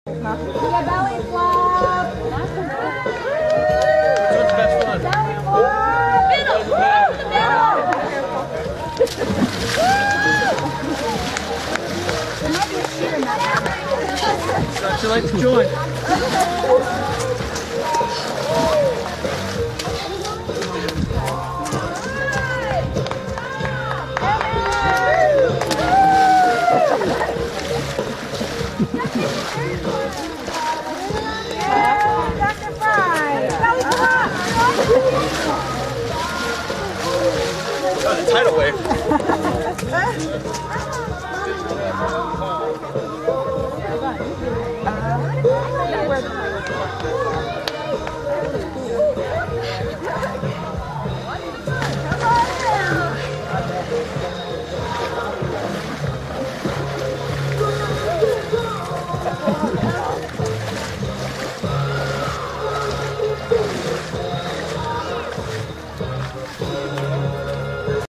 Belly flop. What's the best one? Belly flop. Middle. There might be a shit in that. Would you like to join? Tidal wave.